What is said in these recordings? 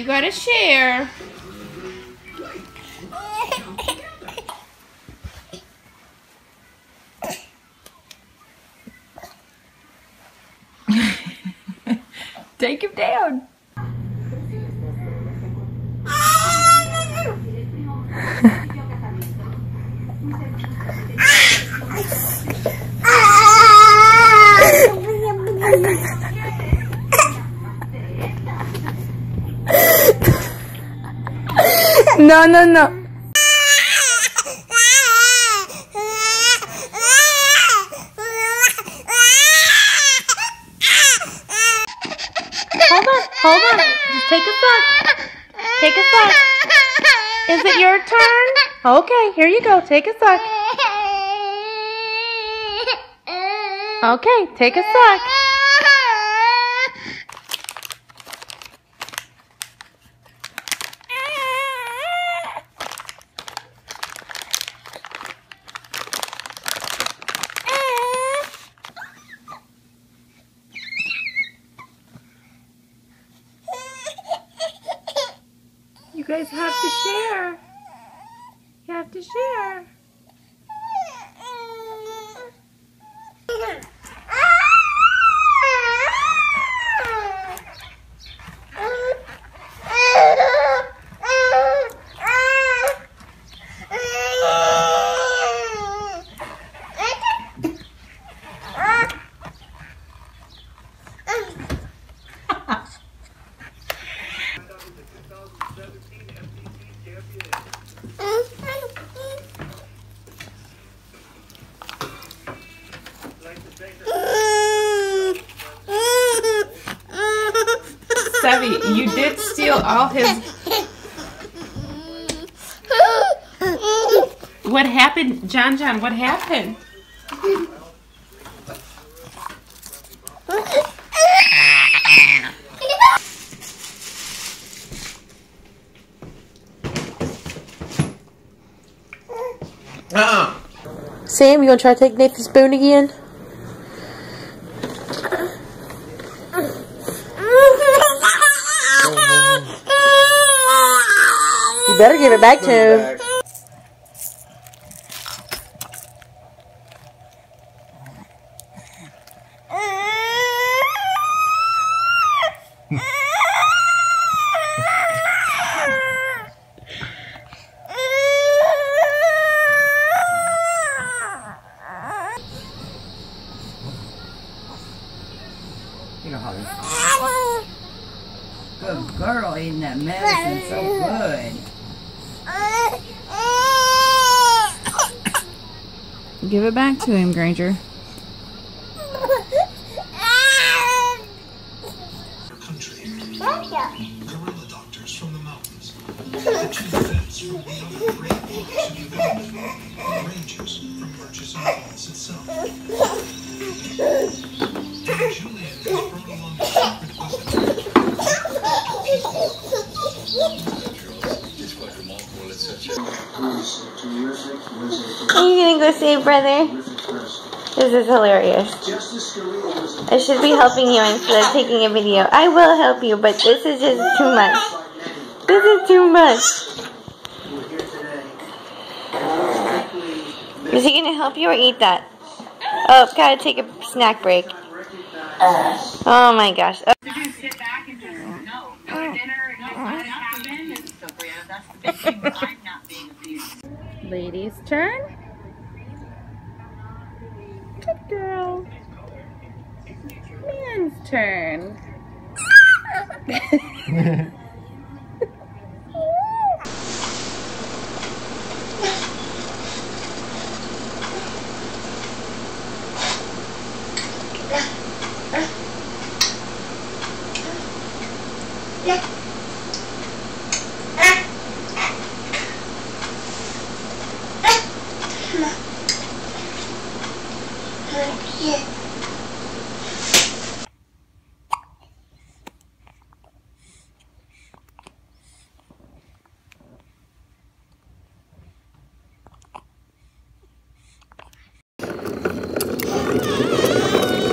gotta share. Take him down. No, no, no. Hold on. Just take a suck. Take a suck. Is it your turn? Okay, here you go. Take a suck. Okay, take a suck. You guys have to share. You have to share. Savvy, you did steal all his... What happened? John, what happened? Sam, you gonna try to take Nathan's spoon again? You better give it back to him. Good girl, eating that medicine so good. Give it back to him, Granger. Gorilla doctors from the mountains. The two vets from the other great walks in Uganda. The rangers from Murchison Falls itself. And Julian has brought along a secret visitor. It's quite remarkable. It's such a... Are you gonna go save brother? This is hilarious. I should be helping you instead of taking a video. I will help you, but this is just too much. This is too much. Is he gonna help you or eat that? Oh, gotta take a snack break. Oh my gosh. Oh. Sit back and just no dinner, no what happened, and so Brianna, that's the big thing that I'm not being abused. Ladies' turn. Good girl. Man's turn.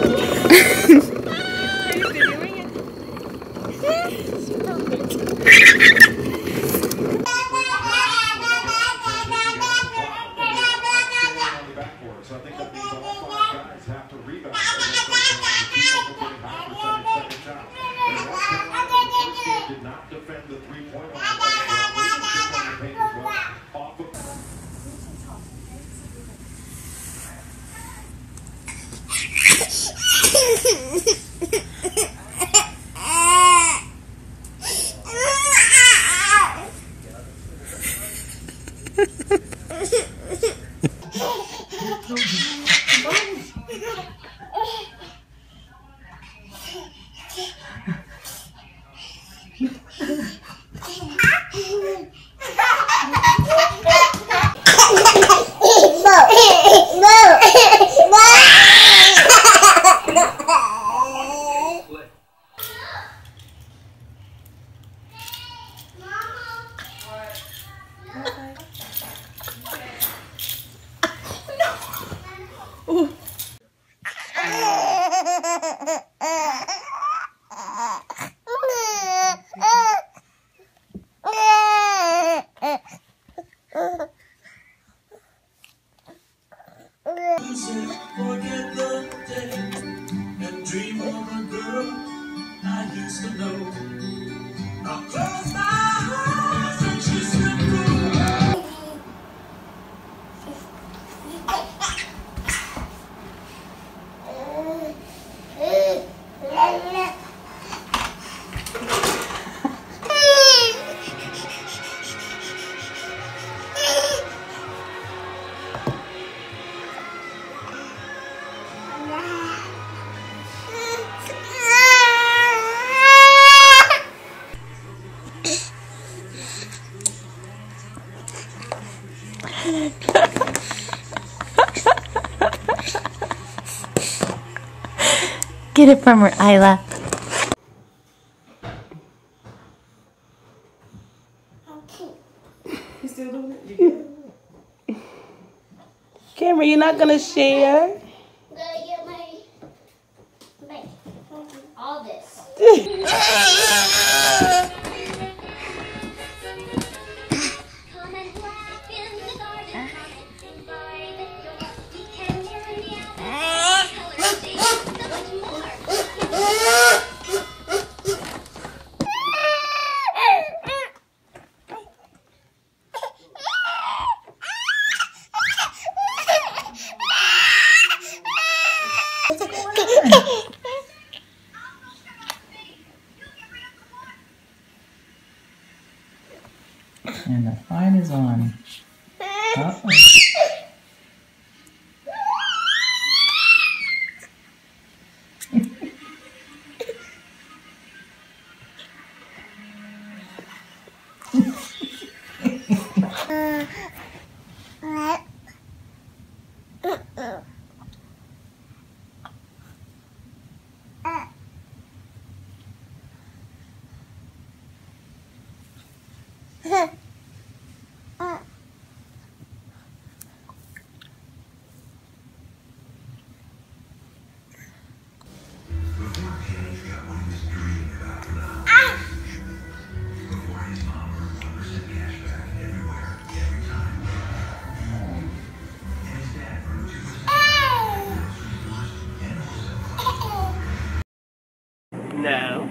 Are you doing it? Forget the day and dream of a girl I used to know. I'll close my eyes and she slipped away. Get it from her, Isla. Cameron, you're not gonna share? I'm gonna get my all this. Come and laugh in the garden. Come and by the door. We can learn the color things so much more. And the fight is on. Uh-oh. No.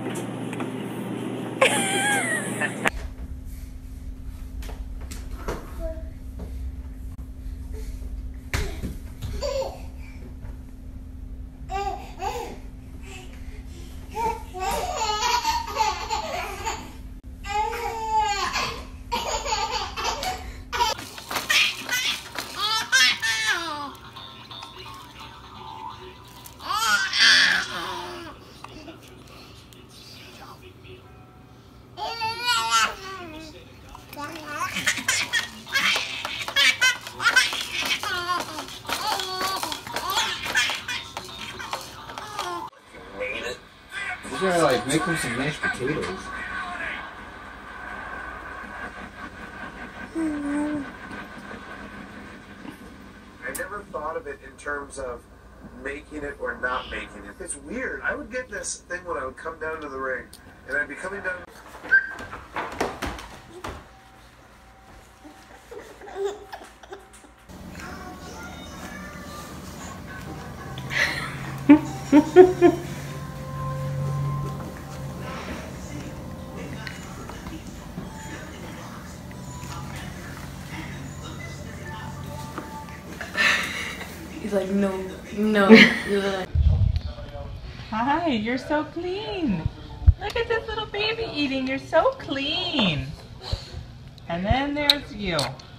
You gotta like make them some mashed potatoes. I never thought of it in terms of making it or not making it. It's weird. I would get this thing when I would come down to the ring, and I'd be coming down. He's like, no. Hi, you're so clean. Look at this little baby eating. You're so clean. And then there's you.